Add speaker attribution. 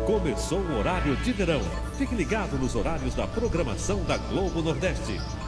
Speaker 1: Começou o horário de verão. Fique ligado nos horários da programação da Globo Nordeste.